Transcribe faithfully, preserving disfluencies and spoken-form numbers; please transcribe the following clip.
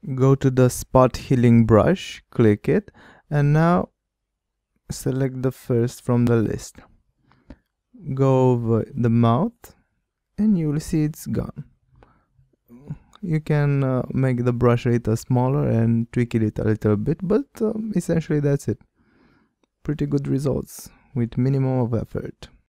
go to the spot healing brush, click it, and now select the first from the list. Go over the mouth and you will see it's gone. You can uh, make the brush a little smaller and tweak it a little bit, but um, essentially that's it. Pretty good results with minimum of effort.